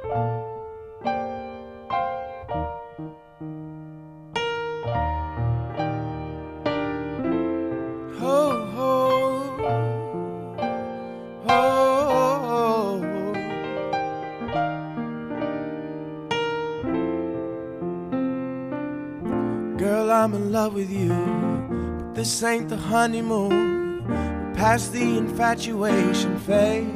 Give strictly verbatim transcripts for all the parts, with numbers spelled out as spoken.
Girl, I'm in love with you, but this ain't the honeymoon. We're past the infatuation phase.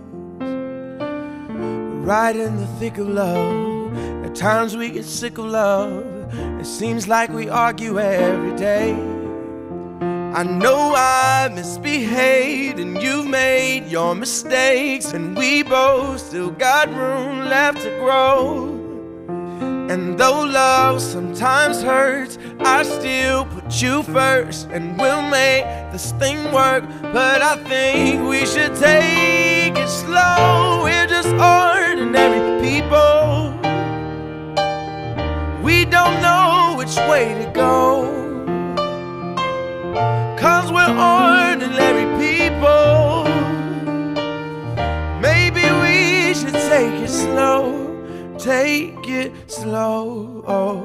We're right in the thick of love. At times we get sick of love. It seems like we argue every day. I know I misbehaved and you've made your mistakes, and we both still got room left to grow. And though love sometimes hurts, I still put you first, and we'll make this thing work. But I think we should take it slow. We're just ordinary people. We don't know which way to go, 'cause we're ordinary people. Maybe we should take it slow. Take it slow, oh,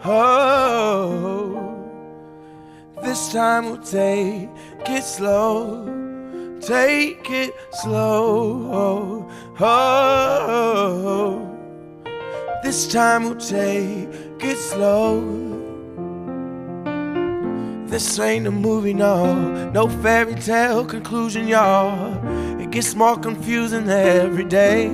oh. This time we'll take it slow. Take it slow, oh, oh. This time we'll take it slow. This ain't a movie, no, no fairy tale conclusion, y'all. It gets more confusing every day.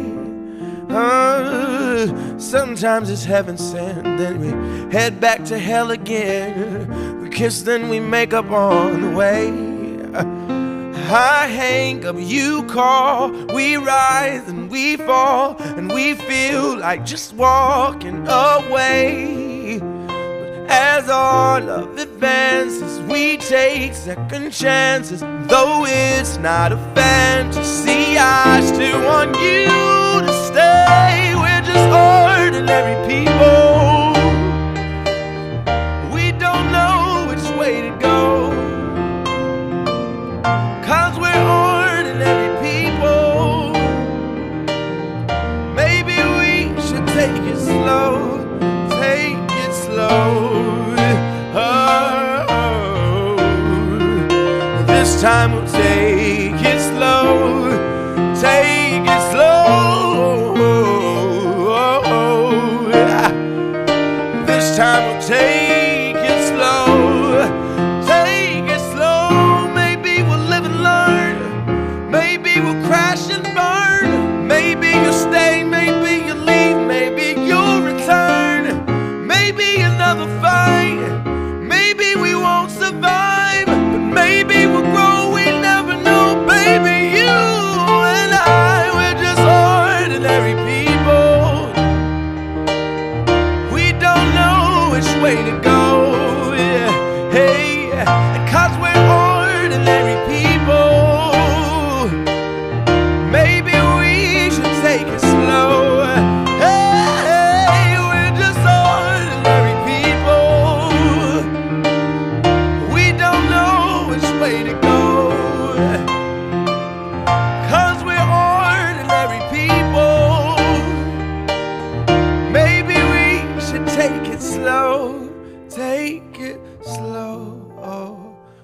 Uh, sometimes it's heaven sent, then we head back to hell again. We kiss, then we make up on the way. I hang up, you call, we rise and we fall, and we feel like just walking away. But as our love advances, we take second chances. Though it's not a fantasy, I still want you to stay. We're just ordinary people. We don't know which way to go, 'cause we're ordinary people. Maybe we should take it slow. Take it slow. Oh, this time we'll take it slow. Take it slow. This time we'll take it slow. Take it slow. Maybe we'll live and learn. Maybe we'll crash and burn. Maybe you'll stay, maybe you'll leave, maybe you'll return. Maybe another fight. Maybe we won't survive, but maybe we'll grow. We never know, baby. You and I, we're just ordinary people. We don't know which way to go, yeah. Hey, 'cause we're ordinary people. Maybe we should take it slow. Hey, we're just ordinary people. We don't know which way to go, 'cause we're ordinary people. Maybe we should take it slow. Take it slow, oh,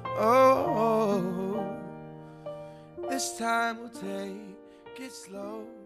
oh, oh. This time we'll take it slow.